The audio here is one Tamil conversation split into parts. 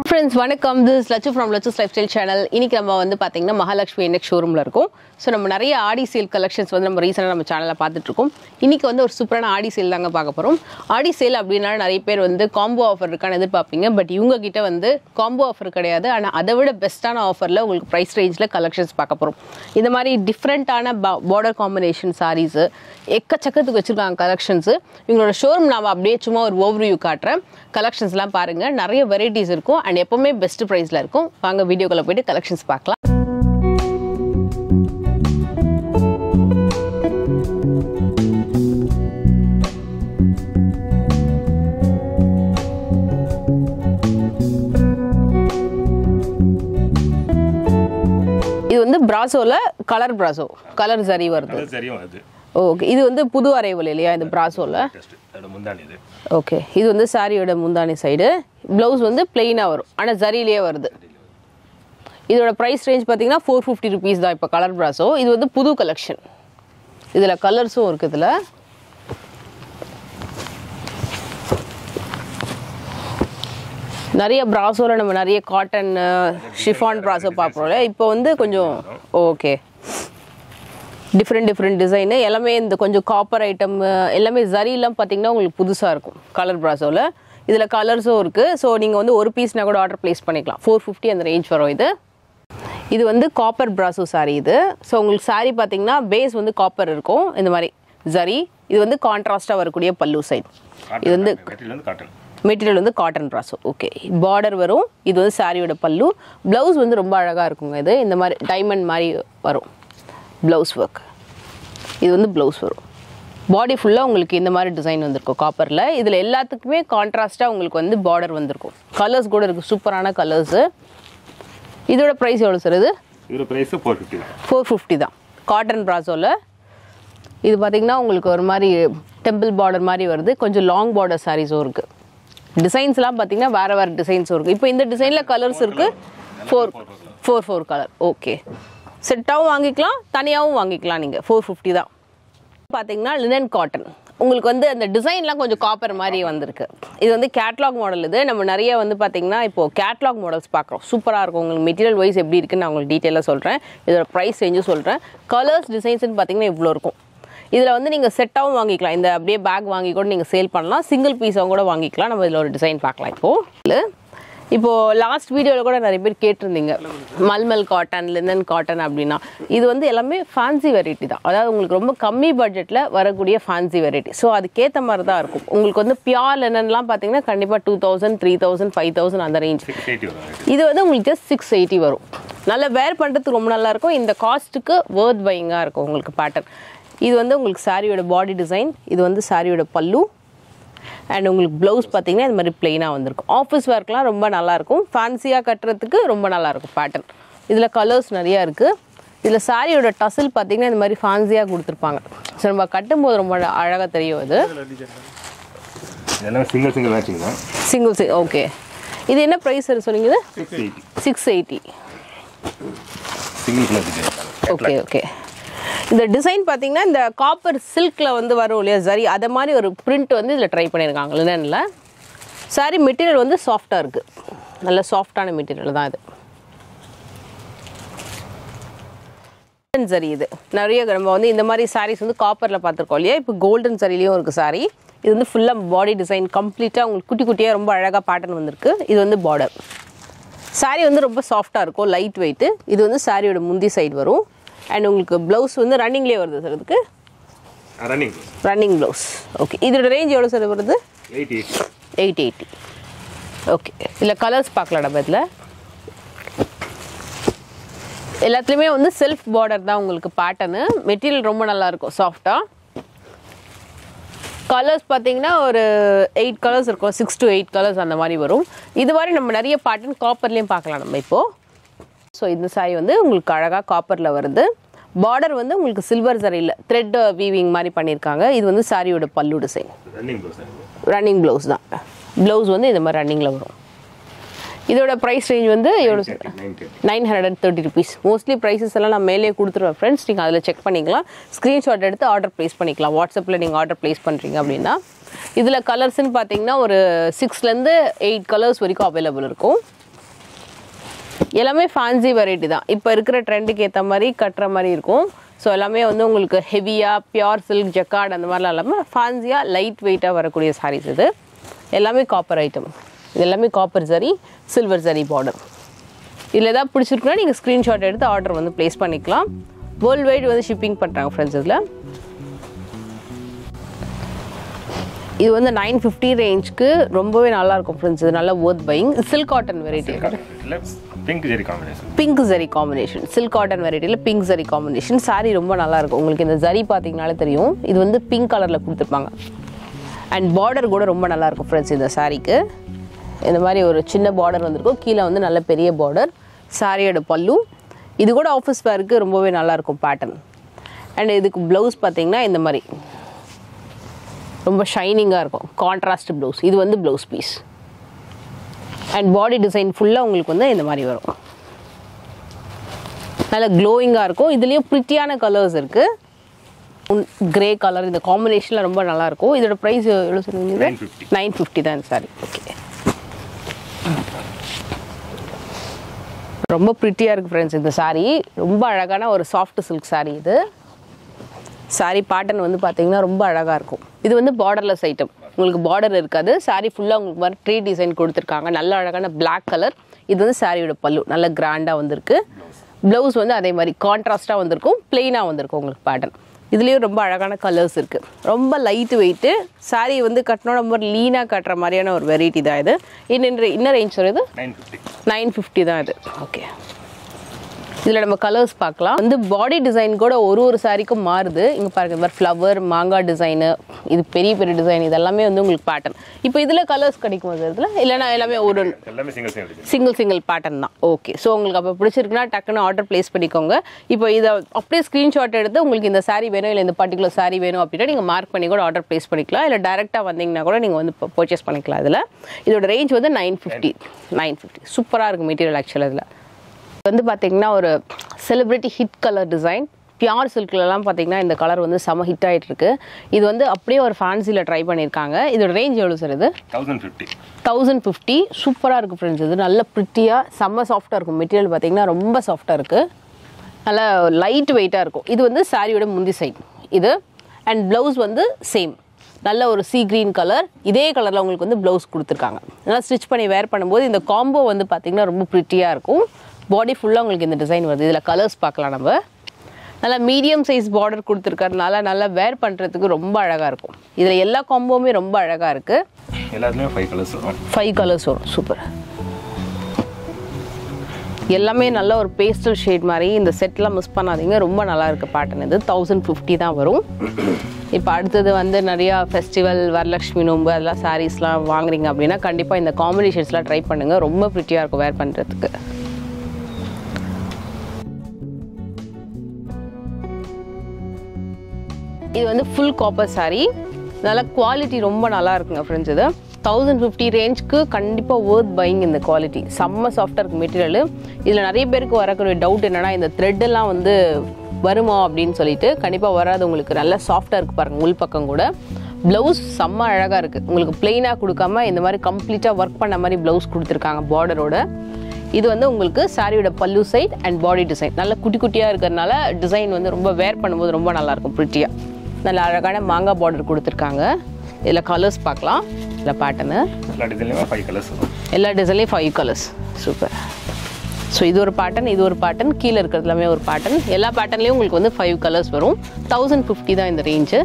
Friends, welcome. This is Lachus from Lachus Lifestyle channel. இன்னைக்கு நம்ம வந்து பாத்தீங்கன்னா Mahalaxmi NX ஷோரூம்ல இருக்கோம். சோ நம்ம நிறைய ஆடி சேல் கலெக்ஷன்ஸ் வந்து நம்ம ரீசன்ட்டா நம்ம சேனல்ல பார்த்துட்டு இருக்கோம். இன்னைக்கு வந்து ஒரு சூப்பரான ஆடி சேல் தாங்க பார்க்க போறோம். ஆடி சேல் அப்படினா நிறைய பேர் வந்து காம்போ ஆஃபர் இருக்கான்னு எதிர்பார்ப்பீங்க. பட் இவங்க கிட்ட வந்து காம்போ ஆஃபர் கிடையாது. ஆனா அதை விட பெஸ்டான ஆஃபர்ல உங்களுக்கு பிரைஸ் ரேஞ்ச்ல கலெக்ஷன்ஸ் பார்க்க போறோம். இந்த மாதிரி டிஃபரண்டான border combination sarees எக்கச்சக்கத்துக்கு வச்சிருக்காங்க கலெக்ஷன்ஸ். இவங்களோட ஷோரூம் நான் அப்படியே சும்மா ஒரு ஓவர்வியூ காட்றேன். கலெக்ஷன்ஸ்லாம் பாருங்க. நிறைய வெரைட்டிஸ் இருக்கும் and எப்பவுமே பெஸ்ட் பிரைஸ்ல இருக்கும். வாங்க வீடியோக்குள்ள போய்ட்டு கலெக்ஷன்ஸ் பார்க்கலாம். இது வந்து பிராசோல கலர் பிராசோ கலர் ஜரி வருது. கலர் ஜரி வருது. ஓகே, இது வந்து புது அரைவல் இல்லையா இந்த பிராசோல? முந்தானி இது. ஓகே, இது வந்து சாரியோட முந்தானி சைடு. ப்ளவுஸ் வந்து பிளெயினா வரும். ஆனா ஜரியிலேயே வருது. இதோட பிரைஸ் ரேஞ்ச் பாத்தீங்கன்னா 450 rupees தான் இப்போ கலர் பிராசோ. இது வந்து புது கலெக்ஷன். இதுல கலர்ஸும் இருக்கு. இதுல நிறைய பிராசோல நம்ம நிறைய காட்டன் ஷிஃபான் பிராசோ பார்ப்போம்ல. இப்போ வந்து கொஞ்சம் ஓகே டிஃப்ரெண்ட் டிசைனு எல்லாமே இந்த கொஞ்சம் காப்பர் ஐட்டம் எல்லாமே ஜரிலாம் பார்த்தீங்கன்னா உங்களுக்கு புதுசாக இருக்கும் கலர் பிராசோவில். இதில் கலர்ஸும் இருக்குது. ஸோ நீங்கள் வந்து ஒரு பீஸ்னா கூட ஆர்டர் ப்ளேஸ் பண்ணிக்கலாம். 450 அந்த ரேஞ்ச் வரும். இது வந்து காப்பர் பிராசோ சாரீ இது. ஸோ உங்களுக்கு சாரீ பார்த்தீங்கன்னா பேஸ் வந்து காப்பர் இருக்கும் இந்த மாதிரி ஜரி. இது வந்து கான்ட்ராஸ்டாக வரக்கூடிய பல்லு சைடு. இது வந்து மெட்டீரியல் வந்து காட்டன் பிராசோ. ஓகே, பார்டர் வரும். இது வந்து சாரியோட பல்லு. ப்ளவுஸ் வந்து ரொம்ப அழகாக இருக்குங்க. இது இந்த மாதிரி டைமண்ட் மாதிரி வரும் ப்ளவுஸ் ஒர்க். இது வந்து ப்ளவுஸ் வரும். பாடி ஃபுல்லாக உங்களுக்கு இந்த மாதிரி டிசைன் வந்திருக்கும் காப்பரில். இதில் எல்லாத்துக்குமே கான்ட்ராஸ்ட்டாக உங்களுக்கு வந்து பார்டர் வந்திருக்கும். கலர்ஸ் கூட இருக்குது, சூப்பரான கலர்ஸு. இதோட ப்ரைஸ் எவ்வளோ சார்? இதோட ப்ரைஸ் 450 தான் காட்டன் பிராசோவில். இது பார்த்திங்கன்னா உங்களுக்கு ஒரு மாதிரி டெம்பிள் பார்டர் மாதிரி வருது. கொஞ்சம் லாங் பார்டர் சாரீஸும் இருக்குது. டிசைன்ஸ்லாம் பார்த்தீங்கன்னா வேறு டிசைன்ஸும் இருக்குது. இப்போ இந்த டிசைனில் கலர்ஸ் இருக்குது. 4 கலர். ஓகே, செட்டாகவும் வாங்கிக்கலாம், தனியாகவும் வாங்கிக்கலாம். நீங்கள் 450 தான். பார்த்தீங்கன்னா லினன் காட்டன். உங்களுக்கு வந்து அந்த டிசைன்லாம் கொஞ்சம் காப்பர் மாதிரி வந்திருக்கு. இது வந்து கேட்லாக் மாடல். இது நம்ம நிறைய வந்து பார்த்தீங்கன்னா இப்போது கேட்லாக் மாடல்ஸ் பார்க்குறோம். சூப்பராக இருக்கும். உங்களுக்கு மெட்டீரியல் வைஸ் எப்படி இருக்குன்னு நான் உங்களுக்கு டீட்டெயிலாக சொல்கிறேன். இதோட ப்ரைஸ் ரேஞ்சும் சொல்கிறேன். கலர்ஸ் டிசைன்ஸ்னு பார்த்தீங்கன்னா இவ்வளோ இருக்கும். இதில் வந்து நீங்கள் செட்டாகவும் வாங்கிக்கலாம். இந்த அப்படியே பேக் வாங்கி கூட நீங்கள் சேல் பண்ணலாம். சிங்கிள் பீஸாகவும் கூட வாங்கிக்கலாம். நம்ம இதில் ஒரு டிசைன் பார்க்கலாம். இப்போது லாஸ்ட் வீடியோவில் கூட நிறைய பேர் கேட்டிருந்தீங்க மல்மல் காட்டன், லினன் காட்டன் அப்படின்னா. இது வந்து எல்லாமே ஃபேன்சி வெரைட்டி தான். அதாவது உங்களுக்கு ரொம்ப கம்மி பட்ஜெட்டில் வரக்கூடிய ஃபேன்சி வெரைட்டி. ஸோ அதுக்கேற்ற மாதிரி தான் இருக்கும். உங்களுக்கு வந்து பியூர் லினன்லாம் பார்த்தீங்கன்னா கண்டிப்பாக 2000, 3000, 5000 அந்த ரேஞ்ச். இது வந்து உங்களுக்கு ஜஸ்ட் 680 வரும். நல்லா வேர் பண்ணுறதுக்கு ரொம்ப நல்லாயிருக்கும். இந்த காஸ்ட்டுக்கு வேர்த் பையிங்காக இருக்கும் உங்களுக்கு பேட்டர்ன். இது வந்து உங்களுக்கு சாரியோட பாடி டிசைன். இது வந்து சாரியோட பல்லு. அண்ட் உங்களுக்கு ப்ளவுஸ் பார்த்தீங்கன்னா இந்த மாதிரி பிளெயினாக வந்திருக்கும். ஆஃபீஸ் ஒர்க்லாம் ரொம்ப நல்லாயிருக்கும். ஃபேன்சியாக கட்டுறதுக்கு ரொம்ப நல்லாயிருக்கும் பேட்டர்ன். இதில் கலர்ஸ் நிறையா இருக்குது. இதில் சாரியோட டசில் பார்த்தீங்கன்னா இந்த மாதிரி ஃபேன்சியாக கொடுத்துருப்பாங்க. ஸோ நம்ம கட்டும்போது ரொம்ப அழகாக தெரியும். இது சிங்கிள். ஓகே, இது என்ன ப்ரைஸ் சொன்னீங்க? 680. Okay okay. இந்த டிசைன் பார்த்தீங்கன்னா இந்த காப்பர் சில்கில் வந்து வரும் இல்லையா ஜரி, அதை மாதிரி ஒரு பிரிண்ட் வந்து இதில் ட்ரை பண்ணியிருக்காங்க லினனில். சாரி மெட்டீரியல் வந்து சாஃப்டாக இருக்குது. நல்ல சாஃப்டான மெட்டீரியல் தான் இது. கோல்டன் ஜரி. இது நிறைய நம்ம வந்து இந்த மாதிரி சாரீஸ் வந்து காப்பரில் பார்த்துருக்கோம் இல்லையா. இப்போ கோல்டன் ஜரிலையும் இருக்குது சாரீ. இது வந்து ஃபுல்லாக பாடி டிசைன் கம்ப்ளீட்டாக உங்களுக்கு குட்டி குட்டியாக ரொம்ப அழகாக பேட்டர்ன் வந்திருக்கு. இது வந்து பார்டர். சாரீ வந்து ரொம்ப சாஃப்டாக இருக்கும், லைட் வெயிட்டு. இது வந்து சாரியோட முந்தி சைடு வரும். அண்ட் உங்களுக்கு ப்ளவுஸ் வந்து ரன்னிங்லேயே வருது சார். இதுக்கு ரன்னிங் ப்ளவுஸ். ஓகே, இதோட ரேஞ்ச் எவ்வளோ சார் வருது? 880. ஓகே, இல்லை கலர்ஸ் பார்க்கலாம் நம்ம. இதில் எல்லாத்துலேயுமே வந்து செல்ஃப் பார்டர் தான் உங்களுக்கு பேட்டர்னு. மெட்டீரியல் ரொம்ப நல்லாயிருக்கும் சாஃப்டாக. கலர்ஸ் பார்த்தீங்கன்னா ஒரு 8 கலர்ஸ் இருக்கும். 6 to 8 கலர்ஸ் அந்த மாதிரி வரும். இது மாதிரி நம்ம நிறைய பேட்டர்ன் காப்பர்லேயும் பார்க்கலாம் நம்ம இப்போது. ஸோ இந்த சாரி வந்து உங்களுக்கு அழகாக காப்பரில் வருது. பார்டர் வந்து உங்களுக்கு சில்வர் ஜரியில் த்ரெட் வீவிங் மாதிரி பண்ணியிருக்காங்க. இது வந்து சாரியோட பல்லு டிசைன். ரன்னிங் ப்ளவுஸ் தான். ப்ளவுஸ் வந்து இந்த மாதிரி ரன்னிங்கில் வரும். இதோட ப்ரைஸ் ரேஞ்ச் வந்து எவ்வளோ? 930 rupees. மோஸ்ட்லி ப்ரைஸஸ் எல்லாம் நான் மேலே கொடுத்துருவேன் ஃப்ரெண்ட்ஸ். நீங்கள் அதில் செக் பண்ணிக்கலாம். ஸ்க்ரீன்ஷாட் எடுத்து ஆர்டர் ப்ளேஸ் பண்ணிக்கலாம். வாட்ஸ்அப்பில் நீங்கள் ஆர்டர் ப்ளேஸ் பண்ணுறீங்க அப்படின்னா. இதில் கலர்ஸ்ன்னு பார்த்தீங்கன்னா ஒரு 6 to 8 கலர்ஸ் வரைக்கும் அவைலபிள் இருக்கும். எல்லாமே ஃபேன்சி வெரைட்டி தான். இப்போ இருக்கிற ட்ரெண்டுக்கு ஏற்ற மாதிரி கட்டுற மாதிரி இருக்கும். ஸோ எல்லாமே வந்து உங்களுக்கு ஹெவியாக பியூர் சில்க் ஜக்கார்ட் அந்த மாதிரிலாம் இல்லாமல் ஃபேன்சியாக லைட் வெயிட்டாக வரக்கூடிய சாரீஸ் இது. எல்லாமே காப்பர் ஐட்டம். இது எல்லாமே copper zari, silver zari border. இதில் ஏதாவது பிடிச்சிருக்குன்னா நீங்கள் ஸ்க்ரீன்ஷாட் எடுத்து ஆர்டர் வந்து ப்ளேஸ் பண்ணிக்கலாம். வேர்ல்டு வைட் வந்து ஷிப்பிங் பண்ணுறாங்க ஃப்ரெண்ட்ஸ். இதில் இது வந்து 950 ரேஞ்சுக்கு ரொம்பவே நல்லாயிருக்கும் ஃப்ரெண்ட்ஸ். இது நல்லா worth buying. Silk cotton variety, pink zari combination. Silk cotton வெரைட்டியில் பிங்க் ஜரி காம்பினேஷன். சாரீ ரொம்ப நல்லாயிருக்கும். உங்களுக்கு இந்த ஜரி பார்த்தீங்கனாலே தெரியும். இது வந்து பிங்க் கலரில் கொடுத்துருப்பாங்க. அண்ட் பார்டர் கூட ரொம்ப நல்லாயிருக்கும் ஃப்ரெண்ட்ஸ். இந்த சாரீக்கு இந்த மாதிரி ஒரு சின்ன பார்டர் வந்திருக்கும். கீழே வந்து நல்ல பெரிய பார்டர். சாரியோட பல்லு இது கூட ஆஃபீஸ் வேருக்கு ரொம்பவே நல்லாயிருக்கும் பேட்டர்ன். அண்ட் இதுக்கு ப்ளவுஸ் பார்த்தீங்கன்னா இந்த மாதிரி ரொம்ப ஷைனிங்காக இருக்கும். Contrast blouse. இது வந்து blouse piece. And body design ஃபுல்லாக உங்களுக்கு வந்து இந்த மாதிரி வரும். நல்லா க்ளோயிங்காக இருக்கும். இதுலேயும் ப்ரிட்டியான கலர்ஸ் இருக்குது. கிரே கலர் இந்த காம்பினேஷனில் ரொம்ப நல்லாயிருக்கும். இதோட ப்ரைஸ் எவ்வளோ சொல்லுவீங்க? 950 தான் சாரி. ஓகே, ரொம்ப ப்ரிட்டியாக இருக்குது ஃப்ரெண்ட்ஸ். இந்த சாரீ ரொம்ப அழகான ஒரு சாஃப்ட் சில்க் சாரீ. இது சாரீ பேட்டர்ன் வந்து பார்த்தீங்கன்னா ரொம்ப அழகாக இருக்கும். இது வந்து பார்டர்லெஸ் ஐட்டம். உங்களுக்கு பார்டர் இருக்காது. சாரீ ஃபுல்லாக உங்களுக்கு மாதிரி ட்ரீ டிசைன் கொடுத்துருக்காங்க. நல்ல அழகான பிளாக் கலர். இது வந்து சாரியோட பல்லு நல்ல கிராண்டாக வந்திருக்கு. ப்ளவுஸ் வந்து அதே மாதிரி கான்ட்ராஸ்ட்டாக வந்திருக்கும். பிளெயினாக வந்திருக்கும் உங்களுக்கு பேட்டர்ன். இதுலேயும் ரொம்ப அழகான கலர்ஸ் இருக்குது. ரொம்ப லைட் வெயிட்டு. சாரீ வந்து கட்டணும் ரொம்ப லீனாக கட்டுற மாதிரியான ஒரு வெரைட்டி தான் இது. இன்னும் ரேஞ்ச் வருது 950 தான் இது. ஓகே, இதில் நம்ம கலர்ஸ் பார்க்கலாம். வந்து பாடி டிசைன் கூட ஒரு சாரிக்கும் மாறுது. இங்கே பாருங்க, இந்த மாதிரி ஃப்ளவர், மாங்காய் டிசைனு, இது பெரிய பெரிய டிசைன், இதெல்லாமே வந்து உங்களுக்கு பேட்டர்ன். இப்போ இதில் கலர்ஸ் கிடைக்கும் இதில் இல்லைனா எல்லாமே ஒரு சிங்கிள் பேட்டர்ன் தான். ஓகே, ஸோ உங்களுக்கு அப்போ பிடிச்சிருக்குன்னா டக்குன்னு ஆர்டர் ப்ளேஸ் பண்ணிக்கோங்க. இப்போ இதை அப்படியே ஸ்க்ரீன்ஷாட் எடுத்து உங்களுக்கு இந்த சாரீ வேணும் இல்லை இந்த பர்டிகுலர் சாரீ வேணும் அப்படின்னா நீங்கள் மார்க் பண்ணி கூட ஆர்டர் ப்ளேஸ் பண்ணிக்கலாம். இல்லை டேரெக்டாக வந்தீங்கன்னா கூட நீங்கள் வந்து பர்ச்சேஸ் பண்ணிக்கலாம். இதில் இதோட ரேஞ்ச் வந்து 950. சூப்பராக இருக்குது மெட்டீரியல். ஆக்சுவலாக இதில் வந்து பார்த்தீங்கன்னா ஒரு celebrity hit colour design. Pure சில்க்லலாம் பார்த்தீங்கன்னா இந்த கலர் வந்து செம ஹிட் ஆகிட்டு இருக்கு. இது வந்து அப்படியே ஒரு ஃபேன்சியில் ட்ரை பண்ணியிருக்காங்க. இதோட ரேஞ்ச் எவ்வளோ சார்? இது 1050. சூப்பராக இருக்குது ஃப்ரெண்ட்ஸ். இது நல்ல ப்ரிட்டியாக செம்ம சாஃப்டாக இருக்கும். மெட்டீரியல் பார்த்தீங்கன்னா ரொம்ப சாஃப்டாக இருக்குது. நல்லா லைட் வெயிட்டாக இருக்கும். இது வந்து சாரியோட முந்தி சைட் இது. அண்ட் ப்ளவுஸ் வந்து சேம் நல்ல ஒரு சீ கிரீன் கலர். இதே கலரில் உங்களுக்கு வந்து ப்ளவுஸ் கொடுத்துருக்காங்க. நல்லா ஸ்டிச் பண்ணி வேர் பண்ணும்போது இந்த காம்போ வந்து பார்த்தீங்கன்னா ரொம்ப ப்ரிட்டியாக இருக்கும். பாடி ஃபுல்லாக உங்களுக்கு இந்த டிசைன் வருது. இதில் கலர்ஸ் பார்க்கலாம். நம்ம நல்லா மீடியம் சைஸ் பார்டர் கொடுத்துருக்கறதுனால நல்லா வேர் பண்ணுறதுக்கு ரொம்ப அழகாக இருக்கும். இதில் எல்லா காம்போவுமே ரொம்ப அழகாக இருக்குது. எல்லாத்துலேயும் 5 கலர்ஸ் வரும். 5 கலர்ஸ் வரும். சூப்பர். எல்லாமே நல்ல ஒரு பேஸ்டல் ஷேட் மாதிரி. இந்த செட்லாம் மிஸ் பண்ணாதீங்க. ரொம்ப நல்லா இருக்குது பேட்டர்ன். இது 1050 தான் வரும். இப்போ அடுத்தது வந்து நிறையா ஃபெஸ்டிவல், வரலட்சுமி நோம்பு அதெல்லாம் சாரீஸ்லாம் வாங்குறீங்க அப்படின்னா கண்டிப்பாக இந்த காம்பினேஷன்ஸ்லாம் ட்ரை பண்ணுங்கள். ரொம்ப ப்ரிட்டியாக இருக்கும் வேர் பண்ணுறதுக்கு. இது வந்து ஃபுல் காப்பர் சாரீ. நல்ல குவாலிட்டி ரொம்ப நல்லா இருக்குங்க ஃப்ரெண்ட்ஸ். இது 1050 ரேஞ்சுக்கு கண்டிப்பாக ஒர்த் பையிங். இந்த குவாலிட்டி செம்ம சாஃப்டாக இருக்குது மெட்டீரியல். இதில் நிறைய பேருக்கு வரக்கூடிய டவுட் என்னென்னா இந்த த்ரெட்டெல்லாம் வந்து வருமா அப்படின்னு சொல்லிட்டு. கண்டிப்பாக வராது. உங்களுக்கு நல்லா சாஃப்டாக இருக்குது பாருங்கள். உள் பக்கம் கூட ப்ளவுஸ் செம்ம அழகாக இருக்குது. உங்களுக்கு பிளெயினாக கொடுக்காம இந்த மாதிரி கம்ப்ளீட்டாக ஒர்க் பண்ண மாதிரி ப்ளவுஸ் கொடுத்துருக்காங்க பார்டரோட. இது வந்து உங்களுக்கு சாரியோட பல்லு சைட் அண்ட் பாடி டிசைன் நல்ல குட்டி குட்டியாக இருக்கிறதுனால டிசைன் வந்து ரொம்ப வேர் பண்ணும்போது ரொம்ப நல்லாயிருக்கும். ப்ரிட்டியாக நல்ல அழகான மாங்காய் பார்டர் கொடுத்துருக்காங்க. இதில் கலர்ஸ் பார்க்கலாம். இதில் பேட்டர்னு எல்லா டிசைன்லேயும் 5 கலர்ஸ். சூப்பர். ஸோ இது ஒரு பேட்டர்ன், இது ஒரு பேட்டர்ன், கீழே இருக்கிறது எல்லாமே ஒரு பேட்டர்ன். எல்லா பேட்டர்ன்லேயும் உங்களுக்கு வந்து 5 கலர்ஸ் வரும். 1050 தான் இந்த ரேஞ்சு.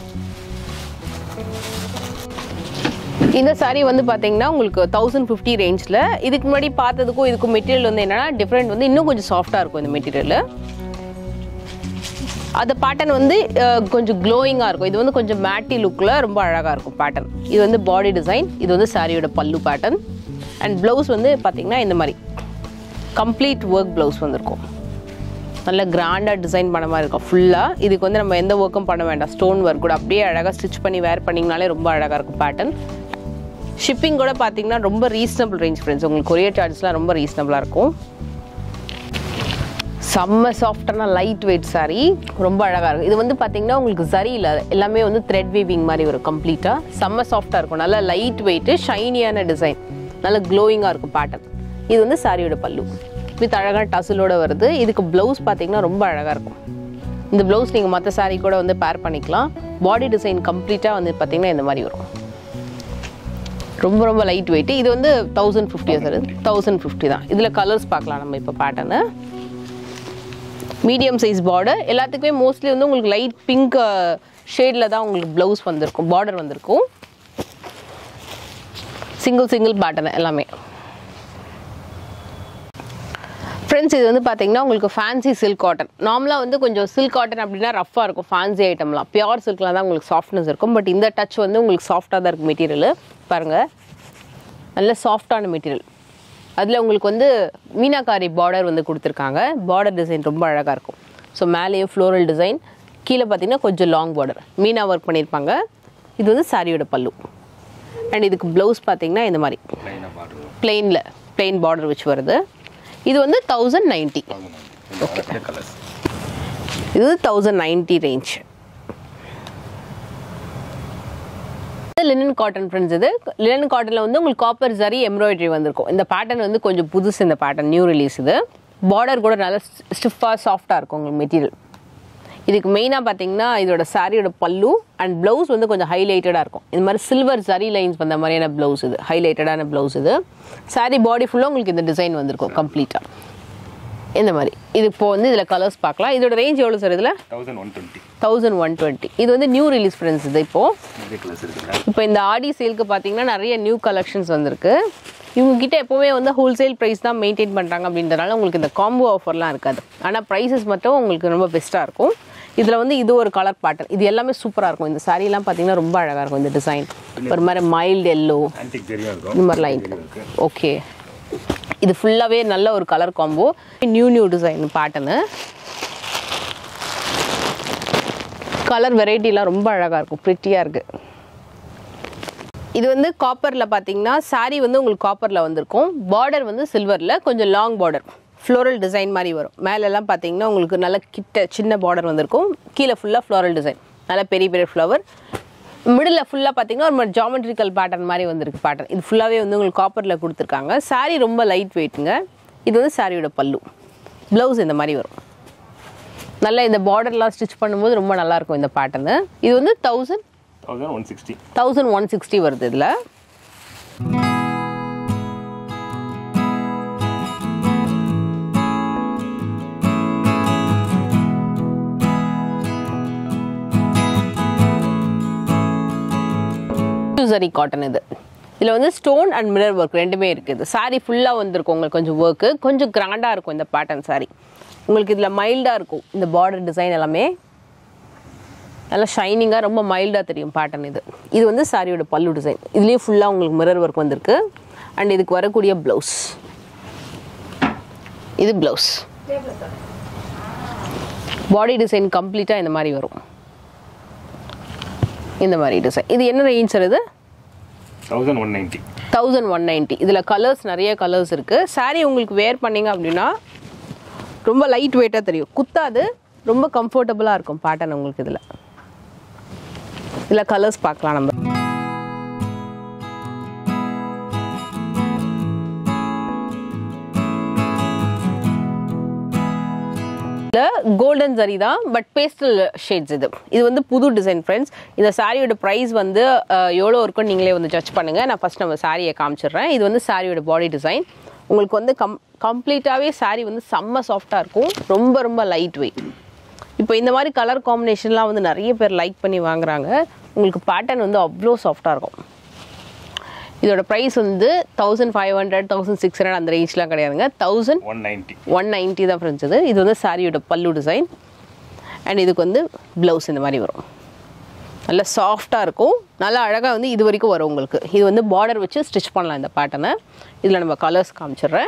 இந்த சாரீ வந்து பார்த்தீங்கன்னா உங்களுக்கு 1050 ரேஞ்சில். இதுக்கு முன்னாடி பார்த்ததுக்கும் இதுக்கும் மெட்டீரியல் வந்து என்னென்னா டிஃப்ரெண்ட் வந்து இன்னும் கொஞ்சம் சாஃப்டாக இருக்கும் இந்த மெட்டீரியல். அந்த பேட்டர்ன் வந்து கொஞ்சம் க்ளோயிங்காக இருக்கும். இது வந்து கொஞ்சம் மேட்டி லுக்கில் ரொம்ப அழகாக இருக்கும் பேட்டர்ன். இது வந்து பாடி டிசைன். இது வந்து சாரியோட பல்லு பேட்டர்ன். அண்ட் ப்ளவுஸ் வந்து பார்த்தீங்கன்னா இந்த மாதிரி கம்ப்ளீட் ஒர்க் ப்ளவுஸ் வந்திருக்கும். நல்ல கிராண்டாக டிசைன் பண்ண மாதிரி இருக்கும் ஃபுல்லாக. இதுக்கு வந்து நம்ம எந்த ஒர்க்கும் பண்ண வேண்டாம். ஸ்டோன் ஒர்க் கூட அப்படியே அழகாக ஸ்டிச் பண்ணி வேர் பண்ணிங்கனாலே ரொம்ப அழகாக இருக்கும் பேட்டர்ன். ஷிப்பிங் கூட பார்த்தீங்கன்னா ரொம்ப ரீசனபிள் ரேஞ்ச் ஃப்ரெண்ட்ஸ். உங்களுக்கு கொரியர் சார்ஜஸ்லாம் ரொம்ப ரீசனபிளாக இருக்கும். செம்ம சாஃப்டான லைட் வெயிட் சாரீ. ரொம்ப அழகாக இருக்கும். இது வந்து பார்த்தீங்கன்னா உங்களுக்கு சரியில் எல்லாமே வந்து த்ரெட் வீவிங் மாதிரி வரும் கம்ப்ளீட்டாக. செம்ம சாஃப்டாக இருக்கும். நல்லா லைட் வெயிட்டு ஷைனியான டிசைன். நல்ல க்ளோயிங்காக இருக்கும் பேட்டர்ன். இது வந்து சாரியோட பல்லு. வித் அழகான டசிலோட வருது. இதுக்கு ப்ளவுஸ் பார்த்தீங்கன்னா ரொம்ப அழகாக இருக்கும். இந்த ப்ளவுஸ் நீங்கள் மற்ற சாரீ கூட வந்து பேர் பண்ணிக்கலாம். பாடி டிசைன் கம்ப்ளீட்டாக வந்து பார்த்தீங்கன்னா இந்த மாதிரி வரும். ரொம்ப ரொம்ப லைட் வெயிட். இது வந்து 1050 சார். 1050 தான். இதில் கலர்ஸ் பார்க்கலாம் நம்ம இப்போ பேட்டர்னு. Medium size border. எல்லாத்துக்குமே மோஸ்ட்லி வந்து உங்களுக்கு லைட் பிங்க் ஷேடில் தான் உங்களுக்கு ப்ளவுஸ் வந்திருக்கும், பார்டர் வந்திருக்கும். சிங்கிள் பேட்டர்ன் எல்லாமே. ஃப்ரெண்ட்ஸ் இது வந்து பார்த்தீங்கன்னா உங்களுக்கு ஃபேன்சி சில்க் காட்டன். நார்மலாக வந்து கொஞ்சம் சில்க் காட்டன் அப்படின்னா ரஃப்பாக இருக்கும் ஃபேன்சி ஐட்டம்லாம். பியூர் சில்க்லாம் தான் உங்களுக்கு சாஃப்ட்னஸ் இருக்கும். பட் இந்த டச் வந்து உங்களுக்கு சாஃப்டாக தான் இருக்குது மெட்டீரியல். பாருங்கள், நல்ல சாஃப்டான மெட்டீரியல். அதில் உங்களுக்கு வந்து மீனாக்காரி பார்டர் வந்து கொடுத்துருக்காங்க. பார்டர் டிசைன் ரொம்ப அழகாக இருக்கும். ஸோ மேலேயே ஃப்ளோரல் டிசைன், கீழே பார்த்தீங்கன்னா கொஞ்சம் லாங் பார்டர் மீனா ஒர்க் பண்ணியிருப்பாங்க. இது வந்து சாரியோட பல்லு. அண்ட் இதுக்கு ப்ளவுஸ் பார்த்தீங்கன்னா இந்த மாதிரி பிளெயின் பார்டர் வச்சு வருது. இது வந்து 1090. ஓகே, இது 1090 ரேஞ்ச். Linen cotton friends. இது லினன் காட்டனில் வந்து உங்களுக்கு காப்பர் ஜரி எம்ப்ராய்டரி வந்திருக்கும். இந்த பேட்டர்ன் வந்து கொஞ்சம் புதுசு. இந்த பேட்டர்ன் நியூ ரிலீஸ். இது பார்டர் கூட நல்லா ஸ்டிஃபாக சாஃப்டாக இருக்கும் உங்களுக்கு மெட்டீரியல். இதுக்கு மெயினாக பார்த்தீங்கன்னா இதோட சாரியோட பல்லு அண்ட் ப்ளவுஸ் வந்து கொஞ்சம் ஹைலைட்டடாக இருக்கும். இந்த மாதிரி சில்வர் ஜரி லைன்ஸ் வந்த மாதிரியான ப்ளவுஸ். இது ஹைலைட்டடான ப்ளவுஸ். இது சாரி பாடி ஃபுல்லாக உங்களுக்கு இந்த டிசைன் வந்திருக்கும் கம்ப்ளீட்டாக இந்த மாதிரி. இது இப்போ வந்து இதில் கலர்ஸ் பார்க்கலாம். இதோட ரேஞ்ச் எவ்வளோ சார்? இதில் 1120. இது வந்து நியூ ரிலீஸ் ஃப்ரெண்ட்ஸ். இது இப்போ இந்த ஆடி சேலுக்கு பார்த்தீங்கன்னா நிறைய நியூ கலெக்ஷன்ஸ் வந்திருக்கு. இவங்ககிட்ட எப்போவுமே வந்து ஹோல்சேல் ப்ரைஸ் தான் மெயின்டைன் பண்ணுறாங்க. அப்படின்றனால உங்களுக்கு இந்த காம்போ ஆஃபர்லாம் இருக்காது. ஆனால் ப்ரைஸஸ் மட்டும் உங்களுக்கு ரொம்ப பெஸ்ட்டாக இருக்கும். இதில் வந்து இது ஒரு கலர் பேட்டர்ன். இது எல்லாமே சூப்பராக இருக்கும். இந்த சாரீலாம் பார்த்தீங்கன்னா ரொம்ப அழகாக இருக்கும். இந்த டிசைன் ஒரு மாதிரி மைல்டு எல்லோ இந்த மாதிரி லைன். ஓகே, இது ஃபுல்லாகவே நல்ல ஒரு colour combo. New design pattern. Colour வெரைட்டிலாம் ரொம்ப அழகாக இருக்கும், ப்ரிட்டியாக இருக்குது. இது வந்து காப்பரில் பார்த்தீங்கன்னா சாரீ வந்து உங்களுக்கு காப்பரில் வந்திருக்கும். பார்டர் வந்து சில்வரில் கொஞ்சம் லாங் பார்டர் ஃப்ளோரல் டிசைன் மாதிரி வரும். மேலெல்லாம் பார்த்தீங்கன்னா உங்களுக்கு நல்ல சின்ன பார்டர் வந்திருக்கும். கீழே ஃபுல்லாக ஃப்ளோரல் டிசைன், நல்ல பெரிய ஃப்ளவர். மிடில் ஃபுல்லாக பார்த்தீங்கன்னா ஒரு மாதிரி ஜாமெட்ரிக்கல் பேட்டர்ன் மாதிரி வந்திருக்கு பேட்டர்ன். இது ஃபுல்லாகவே வந்து உங்களுக்கு காப்பரில் கொடுத்துருக்காங்க. சாரீ ரொம்ப லைட் வெயிட்டுங்க. இது வந்து சாரியோட பல்லு. ப்ளவுஸ் இந்த மாதிரி வரும். நல்லா இந்த பார்டர்லாம் ஸ்டிச் பண்ணும்போது ரொம்ப நல்லாயிருக்கும் இந்த பேட்டர்னு. இது வந்து 1160 வருது. இதில் ஜரி காட்டன். இது இதில் வந்து ஸ்டோன் அண்ட் மிரர் ஒர்க் ரெண்டுமே இருக்குது. சாரீ ஃபுல்லாக வந்திருக்கும் உங்களுக்கு கொஞ்சம் ஒர்க்கு. கொஞ்சம் கிராண்டாக இருக்கும் இந்த பேட்டர்ன் சாரீ. உங்களுக்கு இதில் மைல்டாக இருக்கும். இந்த பார்டர் டிசைன் எல்லாமே நல்லா ஷைனிங்காக ரொம்ப மைல்டாக தெரியும் பேட்டர்ன். இது வந்து சாரியோட பல்லு டிசைன். இதுலேயும் ஃபுல்லாக உங்களுக்கு மிரர் ஒர்க் வந்திருக்கு. அண்ட் இதுக்கு வரக்கூடிய ப்ளவுஸ். இது ப்ளவுஸ். பாடி டிசைன் கம்ப்ளீட்டாக இந்த மாதிரி வரும். இந்த மாதிரி டிசைன். இது என்ன ரேஞ்ச் சார்? இது 1190. இதில் கலர்ஸ் நிறைய கலர்ஸ் இருக்குது. சாரீ உங்களுக்கு வேர் பண்ணிங்க அப்படின்னா ரொம்ப லைட் வெயிட்டாக தெரியும், குத்தாது, ரொம்ப கம்ஃபர்டபுளாக இருக்கும் பேட்டர்ன் உங்களுக்கு. இதில் கலர்ஸ் பார்க்கலாம் நம்ம. கோல்டன் ஜரி தான், பட் பேஸ்டல் ஷேட்ஸ். இது வந்து புது டிசைன் ஃப்ரெண்ட்ஸ். இந்த சாரியோட ப்ரைஸ் வந்து எவ்வளோ இருக்குன்னு நீங்களே வந்து ஜட்ஜ் பண்ணுங்கள். நான் ஃபஸ்ட் நம்ம சாரியை காமிச்சிடுறேன். இது வந்து சாரியோட பாடி டிசைன். உங்களுக்கு வந்து கம்ப்ளீட்டாகவே சாரீ வந்து செம்ம சாஃப்டாக இருக்கும். ரொம்ப ரொம்ப லைட் வெயிட். இப்போ இந்த மாதிரி கலர் காம்பினேஷன்லாம் வந்து நிறைய பேர் லைக் பண்ணி வாங்குறாங்க. உங்களுக்கு பேட்டர்ன் வந்து அவ்வளோ சாஃப்டாக இருக்கும். இதோட ப்ரைஸ் வந்து 1500 1600 அந்த ரேஞ்ச்லாம் கிடையாதுங்க. 1190 தான் ஃப்ரெண்ட்ஸ். இது வந்து சாரியோட பல்லு டிசைன். அண்ட் இதுக்கு வந்து ப்ளவுஸ் இந்த மாதிரி வரும். நல்லா சாஃப்டாக இருக்கும். நல்லா அழகாக வந்து இது வரைக்கும் வரும் உங்களுக்கு. இது வந்து பார்டர் வச்சு ஸ்டிச் பண்ணலாம் இந்த பேட்டர்னை. இதில் நம்ம கலர்ஸ் காமிச்சிடுறேன்.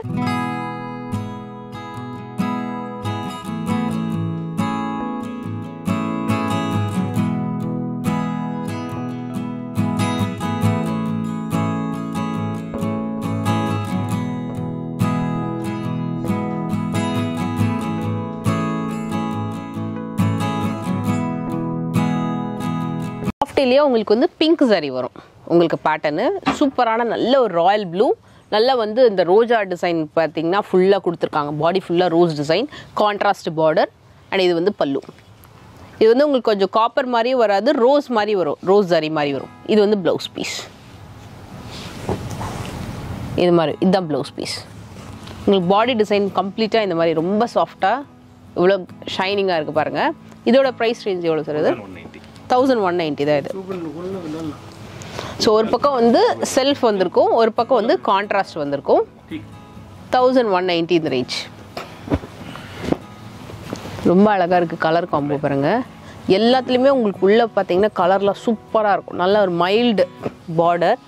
சாஃப்ட்லேயே உங்களுக்கு வந்து பிங்க் சாரி வரும் உங்களுக்கு பேட்டர்னு. சூப்பரான நல்ல ஒரு ராயல் ப்ளூ நல்லா வந்து இந்த ரோஜா டிசைன் பார்த்தீங்கன்னா ஃபுல்லாக கொடுத்துருக்காங்க. பாடி ஃபுல்லாக rose design, contrast border. And இது வந்து பல்லு. இது வந்து உங்களுக்கு கொஞ்சம் காப்பர் மாதிரியும் வராது, ரோஸ் மாதிரி வரும், ரோஸ் ஜரி மாதிரி வரும். இது வந்து ப்ளவுஸ் பீஸ். இது மாதிரி இதுதான் ப்ளவுஸ் பீஸ். உங்களுக்கு பாடி டிசைன் கம்ப்ளீட்டாக இந்த மாதிரி ரொம்ப சாஃப்டாக இவ்வளோ ஷைனிங்காக இருக்குது பாருங்கள். இதோட ப்ரைஸ் ரேஞ்ச் எவ்வளோ சார்? இது 1190 தான் இது. ஸோ ஒரு பக்கம் வந்து செல்ஃப் வந்திருக்கும், ஒரு பக்கம் வந்து கான்ட்ராஸ்ட் வந்திருக்கும். 1190 இந்த ரேஞ்ச். ரொம்ப அழகாக இருக்குது கலர் காம்போ பாருங்கள். எல்லாத்துலேயுமே உங்களுக்கு உள்ளே பார்த்தீங்கன்னா கலர்லாம் சூப்பராக இருக்கும். நல்ல ஒரு மைல்டு பார்டர்,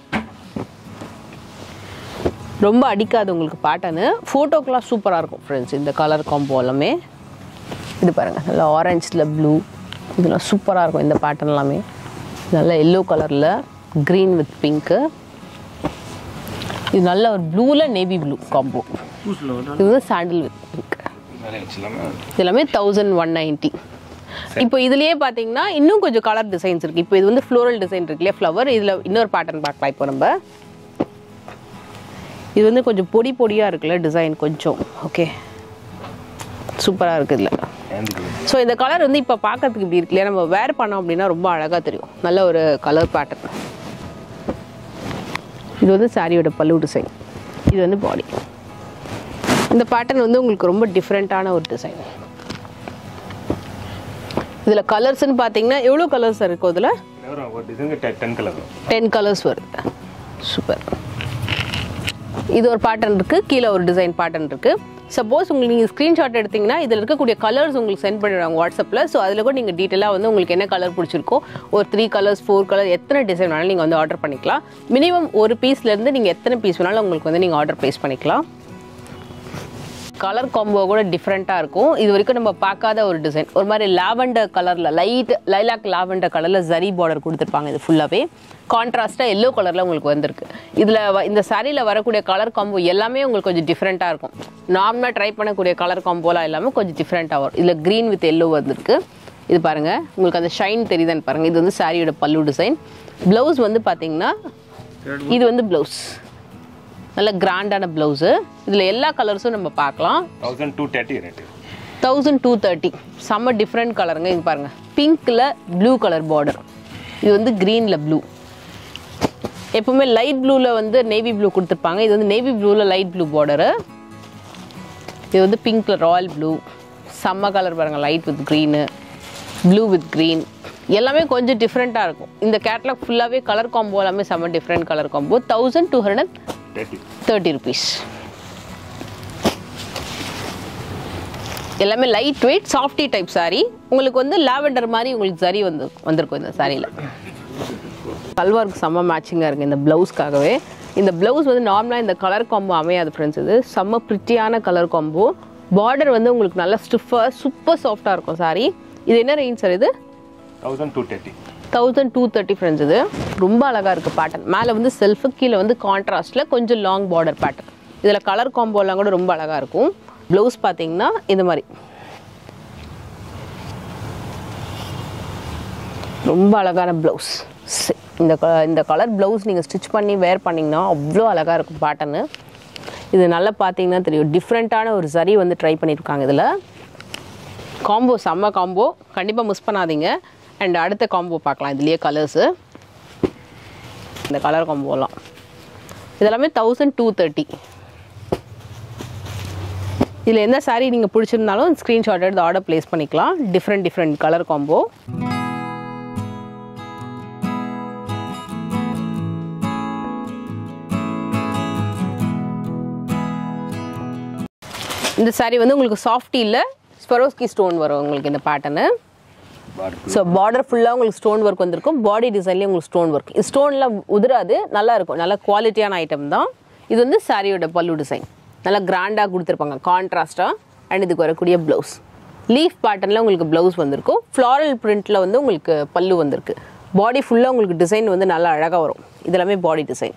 ரொம்ப அடிக்காது உங்களுக்கு பேட்டர்னு. ஃபோட்டோக்கெலாம் சூப்பராக இருக்கும் ஃப்ரெண்ட்ஸ் இந்த கலர் காம்போ எல்லாமே. இது பாருங்கள், நல்லா ஆரஞ்சில் ப்ளூ, இதெல்லாம் சூப்பராக இருக்கும் இந்த பேட்டர்ன் எல்லாமே. நல்லா எல்லோ கலரில் க்ரீன் வித் பிங்க்கு. இது நல்ல ஒரு ப்ளூவில் நேவி ப்ளூ காம்போ. இது வந்து சாண்டில் வித் பிங்க். இது எல்லாமே 1190. இப்போ இதுலேயே பார்த்தீங்கன்னா இன்னும் கொஞ்சம் கலர் டிசைன்ஸ் இருக்குது. இப்போ இது வந்து ஃப்ளோரல் டிசைன் இருக்கு இல்லையா, ஃப்ளவர். இதில் இன்னொரு பேட்டர்ன் பார்க்கலாம். இப்போ நம்ம இது வந்து கொஞ்சம் பொடி பொடியாக இருக்குல்ல டிசைன் கொஞ்சம். ஓகே, சூப்பராக இருக்குது இதில். ஸோ இந்த கலர் வந்து இப்போ பார்க்கறதுக்கு இப்படி இருக்கு இல்லையா, நம்ம வேர் பண்ணோம் அப்படின்னா ரொம்ப அழகாக தெரியும். நல்ல ஒரு கலர் பேட்டர்ன். இது வந்து சாரியோட பல்லு டிசைன், இது வந்து பாடி. இந்த பேட்டர்ன் வந்து உங்களுக்கு ரொம்ப டிஃப்ரெண்ட்டான ஒரு டிசைன். இதில் கலர்ஸ்ன்னு பார்த்தீங்கன்னா எவ்வளோ கலர்ஸ் இருக்கும் இதில்? 10 கலர்ஸ் வருது. சூப்பர். இது ஒரு பேட்டர்ன் இருக்குது, கீழே ஒரு டிசைன் பேட்டர்ன் இருக்குது. சப்போஸ் உங்களுக்கு நீங்கள் ஸ்க்ரீன்ஷாட் எடுத்திங்கன்னா இதில் இருக்கக்கூடிய கலர்ஸ் உங்களுக்கு சென்ட் பண்ணிடுவாங்க வாட்ஸ்அப்பில். ஸோ அதில் கூட நீங்கள் டீட்டெயிலாக வந்து உங்களுக்கு என்ன கலர் பிடிச்சிருக்கோ, ஒரு 3 கலர்ஸ் 4 கலர் எத்தனை டிசைன் வேணாலும் நீங்கள் வந்து ஆர்டர் பண்ணிக்கலாம். மினிமம் ஒரு பீஸ்லேருந்து நீங்கள் எத்தனை பீஸ் வேணாலும் உங்களுக்கு வந்து நீங்கள் ஆர்டர் ப்ளேஸ் பண்ணிக்கலாம். கலர் காம்போ கூட டிஃப்ரெண்ட்டாக இருக்கும். இது வரைக்கும் நம்ம பார்க்காத ஒரு டிசைன். ஒரு மாதிரி லாவெண்டர் கலரில், லைட் லைலாக் லாவெண்டர் கலரில் ஜரி பார்டர் கொடுத்துருப்பாங்க. இது ஃபுல்லாகவே கான்ட்ராஸ்ட்டாக எல்லோ கலரில் உங்களுக்கு வந்திருக்கு. இதில் இந்த சாரியில் வரக்கூடிய கலர் காம்போ எல்லாமே உங்களுக்கு கொஞ்சம் டிஃப்ரெண்ட்டாக இருக்கும். நார்மலாக ட்ரை பண்ணக்கூடிய கலர் காம்போலாம் எல்லாமே கொஞ்சம் டிஃப்ரெண்ட்டாக வரும். இதில் க்ரீன் வித் எல்லோ வந்திருக்கு. இது பாருங்கள், உங்களுக்கு அந்த ஷைன் தெரியுதான்னு பாருங்கள். இது வந்து சாரியோட பல்லு டிசைன். ப்ளவுஸ் வந்து பார்த்தீங்கன்னா இது வந்து ப்ளவுஸ், நல்ல கிராண்டான ப்ளவுஸு. இதில் எல்லா கலர்ஸும் நம்ம பார்க்கலாம். 1230 செம்ம டிஃப்ரெண்ட் கலருங்க. இது பாருங்கள், பிங்க்கில் ப்ளூ கலர் பார்டர். இது வந்து க்ரீனில் ப்ளூ. எப்பவுமே லைட் ப்ளூவில் வந்து நேவி ப்ளூ கொடுத்துருப்பாங்க. இது வந்து நேவி ப்ளூவில் லைட் ப்ளூ பார்டரு. இது வந்து பிங்க்கில் ராயல் ப்ளூ. செம்ம கலர் பாருங்கள், light with green, blue with green. எல்லாமே கொஞ்சம் டிஃப்ரெண்ட்டாக இருக்கும். இந்த கேட்லாக் ஃபுல்லாகவே கலர் காம்போ எல்லாமே செம்ம டிஃப்ரெண்ட் கலர் காம்போ. 1230 rupees. எல்லாமே light weight softy type sari. உங்களுக்கு வந்து லாவெண்டர் மாதிரி உங்களுக்கு சரி வந்திருக்கும் இந்த சாரியில். சல்வாருக்கு செம்ம மேட்சிங்காக இருக்குது இந்த ப்ளவுஸ்க்காகவே. இந்த ப்ளவுஸ் வந்து நார்மலாக இந்த கலர் காம்போ அமையாது ஃப்ரெண்ட்ஸ். இது செம்ம ப்ரிட்டியான கலர் காம்போ. பார்டர் வந்து உங்களுக்கு நல்லா ஸ்டிஃபாக சூப்பர் சாஃப்டாக இருக்கும் சாரி. இது என்ன ரேஞ்ச் சார்? இது 1230 ஃப்ரெண்ட்ஸ். இது ரொம்ப அழகாக இருக்குது பேட்டர்ன். மேலே வந்து செல்ஃபு, கீழே வந்து கான்ட்ராஸ்ட்டில் கொஞ்சம் லாங் பார்டர் பேட்டர்ன். இதில் கலர் காம்போலாம் கூட ரொம்ப அழகாக இருக்கும். ப்ளவுஸ் பார்த்தீங்கன்னா இந்த மாதிரி ரொம்ப அழகான ப்ளவுஸ். இந்த கலர் ப்ளவுஸ் நீங்கள் ஸ்டிச் பண்ணி வேர் பண்ணிங்கன்னா அவ்வளோ அழகாக இருக்கும் பேட்டர்னு. இது நல்லா பார்த்தீங்கன்னா தெரியும், டிஃப்ரெண்ட்டான ஒரு சரி வந்து ட்ரை பண்ணியிருக்காங்க. இதில் காம்போ செம்ம காம்போ, கண்டிப்பாக மிஸ் பண்ணாதீங்க. அண்ட் அடுத்த காம்போ பார்க்கலாம். இதுலேயே கலர்ஸு, இந்த கலர் காம்போலாம் இதெல்லாமே 1230. இதில் எந்த சாரீ நீங்கள் பிடிச்சிருந்தாலும் ஸ்க்ரீன்ஷாட் எடுத்து ஆர்டர் ப்ளேஸ் பண்ணிக்கலாம். Different colour combo. இந்த சாரீ வந்து உங்களுக்கு சாஃப்டி இல்லை, ஸ்வரோஸ்கி ஸ்டோன் வரும் உங்களுக்கு இந்த பேட்டர்னு. ஸோ பார்டர் ஃபுல்லாக உங்களுக்கு ஸ்டோன் ஒர்க் வந்திருக்கும். பாடி டிசைன்லேயே உங்களுக்கு ஸ்டோன் ஒர்க். இது ஸ்டோன்லாம் உதிராது, நல்லா இருக்கும். நல்ல குவாலிட்டியான ஐட்டம் தான். இது வந்து சாரியோட பல்லு டிசைன் நல்லா கிராண்டாக கொடுத்துருப்பாங்க கான்ட்ராஸ்டாக. அண்ட் இதுக்கு வரக்கூடிய ப்ளவுஸ் லீஃப் பேட்டர்னில் உங்களுக்கு ப்ளவுஸ் வந்திருக்கும். ஃப்ளாரல் பிரிண்ட்டில் வந்து உங்களுக்கு பல்லு வந்திருக்கு. பாடி ஃபுல்லாக உங்களுக்கு டிசைன் வந்து நல்லா அழகாக வரும். இதெல்லாமே பாடி டிசைன்.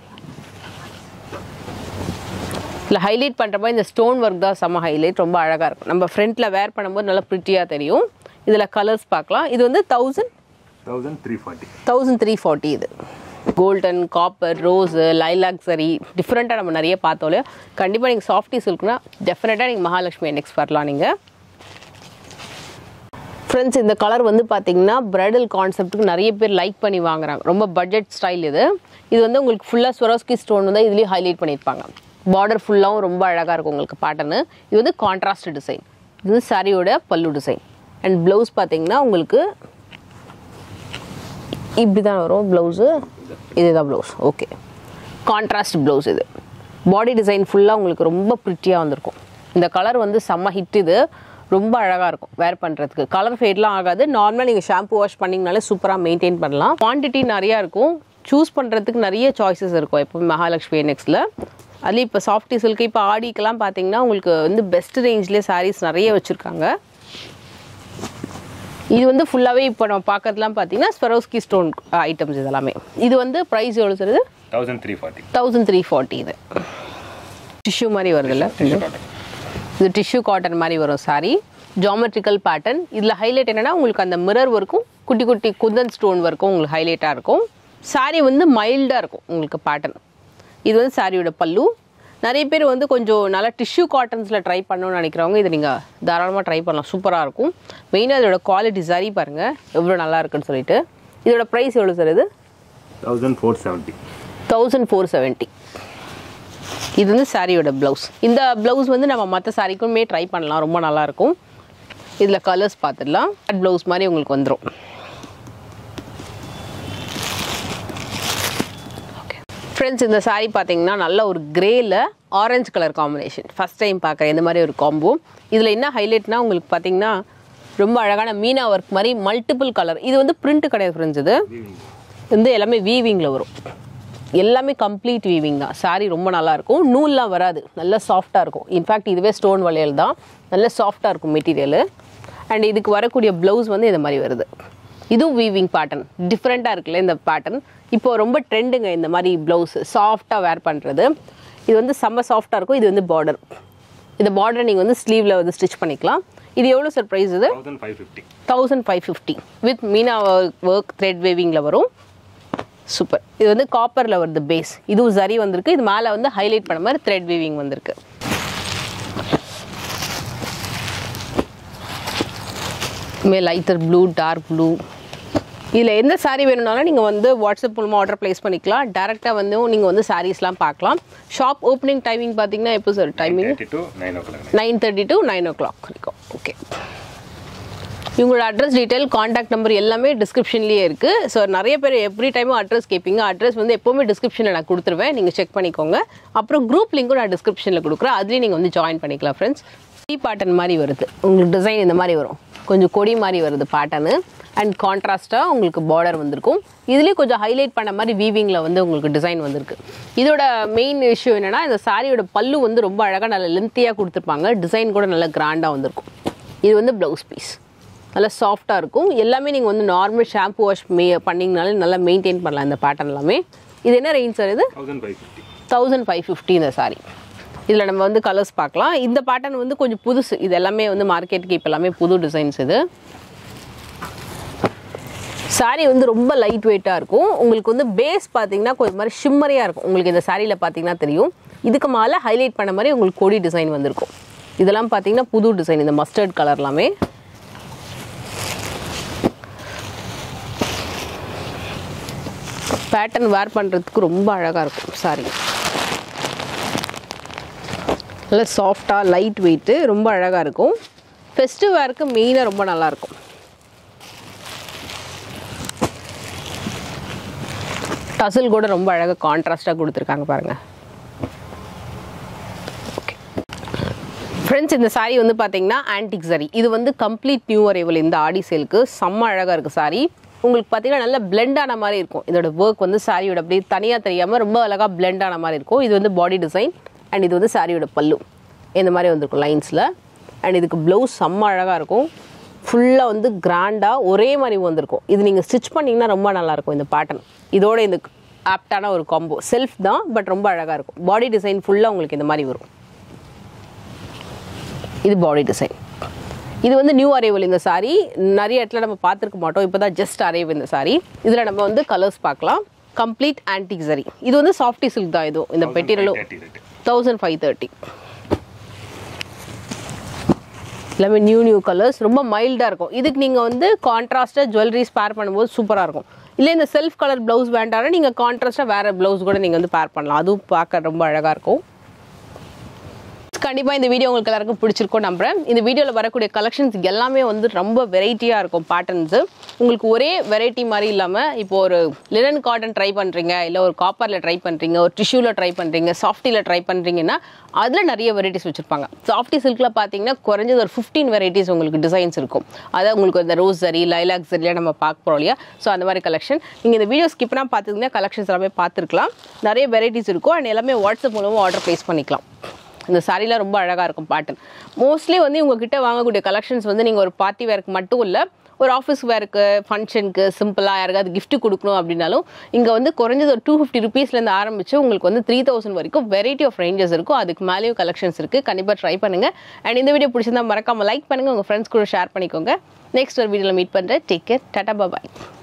இல்லை ஹைலைட் பண்ணுற மாதிரி இந்த ஸ்டோன் ஒர்க் தான் செம்ம ஹைலைட், ரொம்ப அழகாக இருக்கும். நம்ம ஃப்ரண்ட்டில் வேர் பண்ணும்போது நல்லா ப்ரிட்டியாக தெரியும். இதில் கலர்ஸ் பார்க்கலாம். இது வந்து 1340. இது கோல்டன், காப்பர், ரோஸ், லைலாக் சரி டிஃப்ரெண்ட்டாக நம்ம நிறைய பார்த்தோம். கண்டிப்பாக நீங்கள் சாஃப்டி சில்க்னா டெஃபினட்டாக நீங்கள் மகாலட்சுமி NX வரலாம் நீங்கள். ஃப்ரெண்ட்ஸ், இந்த கலர் வந்து பார்த்தீங்கன்னா பிரைடல் கான்செப்ட்டுக்கு நிறைய பேர் லைக் பண்ணி வாங்குறாங்க. ரொம்ப பட்ஜெட் ஸ்டைல் இது. இது வந்து உங்களுக்கு ஃபுல்லாக ஸ்வரோஸ்கி ஸ்டோன் வந்து இதுலேயும் ஹைலைட் பண்ணியிருப்பாங்க. பார்டர் ஃபுல்லாகவும் ரொம்ப அழகாக இருக்கும் உங்களுக்கு பேட்டர்னு. இது வந்து கான்ட்ராஸ்ட் டிசைன். இது வந்து சாரியோட பல்லு டிசைன். அண்ட் ப்ளவுஸ் பார்த்தீங்கன்னா உங்களுக்கு இப்படி தான் வரும் ப்ளவுஸு. இதுதான் ப்ளவுஸ். Okay, contrast blouse. இது பாடி டிசைன் ஃபுல்லாக உங்களுக்கு ரொம்ப ப்ரிட்டியாக வந்திருக்கும். இந்த கலர் வந்து செம்ம ஹிட். இது ரொம்ப அழகாக இருக்கும் வேர் பண்ணுறதுக்கு. கலர் ஃபேட்லாம் ஆகாது. நார்மலாக நீங்கள் ஷாம்பு வாஷ் பண்ணிங்கனாலே சூப்பராக மெயின்டைன் பண்ணலாம். குவான்டிட்டி நிறையா இருக்கும். சூஸ் பண்ணுறதுக்கு நிறைய சாய்ஸஸ் இருக்கும் எப்போ மகாலட்சுமி NXல. அதுலேயும் இப்போ சாஃப்டி சில்க்கு இப்போ ஆடிக்கெல்லாம் பார்த்தீங்கன்னா உங்களுக்கு வந்து பெஸ்ட் ரேஞ்ச்லேயே சாரீஸ் நிறைய வச்சுருக்காங்க. இது வந்து ஃபுல்லாகவே இப்போ நம்ம பார்க்கறதுலாம் பார்த்தீங்கன்னா ஸ்வரோஸ்கி ஸ்டோன் ஐட்டம்ஸ் இதெல்லாமே. இது வந்து ப்ரைஸ் எவ்வளோ சார்? இது 1340. இது டிஷ்யூ மாதிரி வருதுல்ல, இது டிஷ்யூ காட்டன் மாதிரி வரும் சாரி. Geometrical pattern. இதில் ஹைலைட் என்னென்னா உங்களுக்கு அந்த மிரர் ஒர்க்கும் குட்டி குட்டி குந்தன் ஸ்டோன் ஒர்க்கும் உங்களுக்கு ஹைலைட்டாக இருக்கும். சாரி வந்து மைல்டாக இருக்கும் உங்களுக்கு பேட்டர்ன். இது வந்து சாரியோட பல்லு. நிறைய பேர் வந்து கொஞ்சம் நல்லா டிஷ்யூ காட்டன்ஸில் ட்ரை பண்ணணும்னு நினைக்கிறவங்க இதை நீங்கள் தாராளமாக ட்ரை பண்ணலாம். சூப்பராக இருக்கும். மெயினாக இதோட குவாலிட்டி சரி பாருங்கள் எவ்வளோ நல்லா இருக்குன்னு சொல்லிட்டு. இதோட ப்ரைஸ் எவ்வளோ சார்? இது 1470. இது வந்து சாரியோட ப்ளவுஸ். இந்த ப்ளவுஸ் வந்து நம்ம மற்ற சாரிக்குமே ட்ரை பண்ணலாம். ரொம்ப நல்லாயிருக்கும். இதில் கலர்ஸ் பார்த்துடலாம். ப்ளவுஸ் மாதிரி உங்களுக்கு வந்துடும். ஃப்ரெண்ட்ஸ், இந்த சாரீ பார்த்தீங்கன்னா நல்ல ஒரு கிரேல orange colour combination. First time பார்க்குறேன் இந்த மாதிரி ஒரு காம்போ. இதில் என்ன ஹைலைட்னா உங்களுக்கு பார்த்தீங்கன்னா ரொம்ப அழகான மீனா ஒர்க் மாதிரி மல்டிபிள் கலர். இது வந்து பிரிண்ட் கிடையாது ஃப்ரெண்ட்ஸ். இது வந்து எல்லாமே வீவிங்கில் வரும். எல்லாமே கம்ப்ளீட் வீவிங் தான். சாரீ ரொம்ப நல்லாயிருக்கும். நூல்லாம் வராது. நல்லா சாஃப்டாக இருக்கும். இன்ஃபேக்ட் இதுவே ஸ்டோன் வளையல் தான். நல்ல சாஃப்டாக இருக்கும் மெட்டீரியலு. அண்ட் இதுக்கு வரக்கூடிய ப்ளவுஸ் வந்து இந்த மாதிரி வருது. இதுவும் வீவிங் பேட்டர்ன். டிஃப்ரெண்ட்டாக இருக்குல்ல இந்த பேட்டர்ன். இப்போது ரொம்ப ட்ரெண்டுங்க இந்த மாதிரி ப்ளவுஸ் சாஃப்டாக வேர் பண்ணுறது. இது வந்து செம்ம சாஃப்டாக இருக்கும். இது வந்து பார்டர். இந்த பார்டரை நீங்கள் வந்து ஸ்லீவில் வந்து ஸ்டிச் பண்ணிக்கலாம். இது எவ்வளோ சார் ப்ரைஸ்? இது 1550 வித் மீனா ஒர்க் த்ரெட் வேவிங்கில் வரும். சூப்பர். இது வந்து காப்பரில் வருது பேஸ். இதுவும் சரி வந்திருக்கு. இது மேலே வந்து ஹைலைட் பண்ண மாதிரி த்ரெட் வீவிங் வந்திருக்கு. Lighter blue, dark blue. இதில் எந்த சாரீ வேணும்னாலும் நீங்கள் வந்து வாட்ஸ்அப் மூலமாக ஆர்டர் ப்ளேஸ் பண்ணிக்கலாம். டேரெக்டாக வந்து நீங்கள் வந்து சாரீஸ்லாம் பார்க்கலாம். ஷாப் ஓப்பனிங் டைமிங் பார்த்தீங்கன்னா எப்போ சார் டைமிங்? 9:30 to 9 o'clock இருக்கும். ஓகே, இவங்களோட அட்ரஸ் டீட்டெயில், காண்டாக்ட் நம்பர் எல்லாமே டிஸ்கிரிப்ஷன்லேயே இருக்குது. ஸோ நிறைய பேர் எவ்ரி டைமும் அட்ரஸ் கேட்பீங்க. அட்ரஸ் வந்து எப்போவுமே டிஸ்கிரிப்ஷனில் நான் கொடுத்துருவேன். நீங்கள் செக் பண்ணிக்கோங்க. அப்புறம் குரூப் லிங்க்கும் நான் டிஸ்கிரிப்ஷனில் கொடுக்குறேன். அதுலேயும் நீங்கள் வந்து ஜாயின் பண்ணிக்கலாம் ஃப்ரெண்ட்ஸ். டீ பேட்டர்ன் மாதிரி வருது உங்களுக்கு. டிசைன் இந்த மாதிரி வரும். கொஞ்சம் கொடி மாதிரி வருது பேட்டர்னு. அண்ட் கான்ட்ராஸ்ட்டாக உங்களுக்கு பார்டர் வந்திருக்கும். இதுலேயும் கொஞ்சம் ஹைலைட் பண்ண மாதிரி வீவிங்கில் வந்து உங்களுக்கு டிசைன் வந்திருக்கு. இதோட மெயின் இஷ்யூ என்னென்னா இந்த சாரியோட பல்லு வந்து ரொம்ப அழகாக நல்ல லென்த்தியாக கொடுத்துருப்பாங்க. டிசைன் கூட நல்ல கிராண்டாக வந்திருக்கும். இது வந்து ப்ளவுஸ் பீஸ். நல்லா சாஃப்டாக இருக்கும். எல்லாமே நீங்கள் வந்து நார்மல் ஷாம்பு வாஷ் பண்ணிங்கனாலே நல்லா மெயின்டைன் பண்ணலாம் இந்த பேட்டர்ன் எல்லாமே. இது என்ன ரேஞ்ச் சார்? இது 1550 இந்த சாரி. இதில் நம்ம வந்து கலர்ஸ் பார்க்கலாம். இந்த பேட்டர்ன் வந்து கொஞ்சம் புதுசு. இது எல்லாமே வந்து மார்க்கெட்டுக்கு இப்போ எல்லாமே புது டிசைன்ஸ். இது சாரீ வந்து ரொம்ப லைட் வெயிட்டாக இருக்கும். உங்களுக்கு வந்து பேஸ் பார்த்தீங்கன்னா கொஞ்சம் மாதிரி ஷிம்மரியாக இருக்கும். உங்களுக்கு இந்த சாரியில் பார்த்தீங்கன்னா தெரியும். இதுக்கு மேலே ஹைலைட் பண்ண மாதிரி உங்களுக்கு கொடி டிசைன் வந்திருக்கும். இதெல்லாம் பார்த்தீங்கன்னா புது டிசைன். இந்த மஸ்டர்ட் கலர் எல்லாமே பேட்டர்ன் வேர் பண்ணுறதுக்கு ரொம்ப அழகாக இருக்கும். சாரி நல்லா சாஃப்டாக லைட் வெயிட்டு ரொம்ப அழகாக இருக்கும். ஃபெஸ்டிவ் வேருக்கு மெயினாக ரொம்ப நல்லாயிருக்கும். டசல் கூட ரொம்ப அழகாக கான்ட்ராஸ்டாக கொடுத்துருக்காங்க பாருங்கள். ஓகே ஃப்ரெண்ட்ஸ், இந்த சாரீ வந்து பார்த்தீங்கன்னா ஆன்டிக் சாரீ. இது வந்து கம்ப்ளீட் நியூ அரைவல் இந்த ஆடி சேலுக்கு. செம்ம அழகாக இருக்குது சாரீ. உங்களுக்கு பார்த்தீங்கன்னா நல்லா பிளெண்ட் ஆன மாதிரி இருக்கும். இதோட ஒர்க் வந்து சாரியோட அப்படியே தனியாக தெரியாமல் ரொம்ப அழகாக பிளெண்ட் ஆன மாதிரி இருக்கும். இது வந்து பாடி டிசைன். அண்ட் இது வந்து சாரியோட பல்லு இந்த மாதிரி வந்திருக்கும் லைன்ஸில். அண்ட் இதுக்கு ப்ளவுஸ் செம்ம அழகாக இருக்கும். ஃபுல்லாக வந்து கிராண்டாக ஒரே மாதிரி வந்திருக்கும். இது நீங்கள் ஸ்டிச் பண்ணிங்கன்னா ரொம்ப நல்லாயிருக்கும் இந்த பேட்டர்ன். இதோட இந்த ஆப்டான ஒரு காம்போ. செல்ஃப் தான், பட் ரொம்ப அழகாக இருக்கும். பாடி டிசைன் ஃபுல்லாக உங்களுக்கு இந்த மாதிரி வரும். இது பாடி டிசைன். இது வந்து நியூ அரைவல் இந்த சாரீ. நிறைய இடத்துல நம்ம பார்த்துருக்க மாட்டோம். இப்போ தான் ஜஸ்ட் அரைவ் இந்த சாரீ. இதில் நம்ம வந்து கலர்ஸ் பார்க்கலாம். கம்ப்ளீட் ஆன்டிக் சரி. இது வந்து சாஃப்டி சில்க் தான். இது இந்த மெட்டீரியலும் 1530. எல்லாமே நியூ கலர்ஸ், ரொம்ப மைல்டாக இருக்கும். இதுக்கு நீங்கள் வந்து கான்ட்ராஸ்டாக ஜுவல்லரிஸ் பேர் பண்ணும்போது சூப்பராக இருக்கும். இல்லை இந்த செல்ஃப் கலர் ப்ளவுஸ் வேண்டாம்னா நீங்கள் கான்ட்ராஸ்டாக வேறு ப்ளவுஸ் கூட நீங்கள் வந்து பேர் பண்ணலாம். அதுவும் பார்க்க ரொம்ப அழகாக இருக்கும். கண்டிப்பாக இந்த வீடியோ உங்களுக்கு எல்லாருக்கும் பிடிச்சிருக்கும் நம்புறேன். இந்த வீடியோவில் வரக்கூடிய கலெக்ஷன்ஸ் எல்லாமே வந்து ரொம்ப வெரைட்டியாக இருக்கும். பேட்டர்ன்ஸு உங்களுக்கு ஒரே வெரைட்டி மாதிரி இல்லாமல், இப்போ ஒரு லினன் காட்டன் ட்ரை பண்ணுறீங்க, இல்லை ஒரு காப்பரில் ட்ரை பண்ணுறீங்க, ஒரு டிஷ்யூவில் ட்ரை பண்ணுறீங்க, சாஃப்டியில் ட்ரை பண்ணுறீங்கன்னா அதில் நிறைய வெரைட்டிஸ் வச்சுருப்பாங்க. சாஃப்டி சில்கில் பார்த்தீங்கன்னா குறைஞ்சது ஒரு 15 வெரைட்டிஸ் உங்களுக்கு டிசைன்ஸ் இருக்கும். அதாவது உங்களுக்கு இந்த ரோஸ் சரி, லைலாக் சரிலாம் நம்ம பார்க்க போகிறோம் இல்லையா. ஸோ அந்த மாதிரி கலெக்ஷன் நீங்கள் இந்த வீடியோ ஸ்கிப்னா பார்த்துக்கிங்கன்னா கலெக்ஷன்ஸ் எல்லாமே பார்த்துருக்கலாம். நிறைய வெரைட்டிஸ் இருக்கும். அண்ட் எல்லாமே வாட்ஸ்அப் மூலமாக ஆர்டர் ப்ளேஸ் பண்ணிக்கலாம். இந்த சாரீலாம் ரொம்ப அழகாக இருக்கும் பேட்டர்ன். மோஸ்ட்லி வந்து உங்ககிட்ட வாங்கக்கூடிய கலெக்ஷன்ஸ் வந்து நீங்கள் ஒரு பார்ட்டி வேருக்கு மட்டும் இல்லை, ஒரு ஆஃபீஸ் வேருக்கு, ஃபங்க்ஷனுக்கு, சிம்பிளாக யாருக்காவது கிஃப்ட் கொடுக்கணும் அப்படின்னாலும் இங்கே வந்து குறைஞ்சது ஒரு 250 ருபீஸ்லேருந்து ஆரம்பித்து உங்களுக்கு வந்து 3000 வரைக்கும் வெரைட்டி ஆஃப் ரேஞ்சஸ் இருக்கும். அதுக்கு மேலேயும் கலெக்ஷன்ஸ் இருக்குது. கண்டிப்பாக ட்ரை பண்ணுங்கள். அண்ட் இந்த வீடியோ பிடிச்சிருந்தா மறக்காமல் லைக் பண்ணுங்கள், உங்கள் ஃப்ரெண்ட்ஸ் கூட ஷேர் பண்ணிக்கோங்க. நெக்ஸ்ட் ஒரு வீடியோவில் மீட் பண்ணுறேன். டேக் கேர், டாடா, பாய்.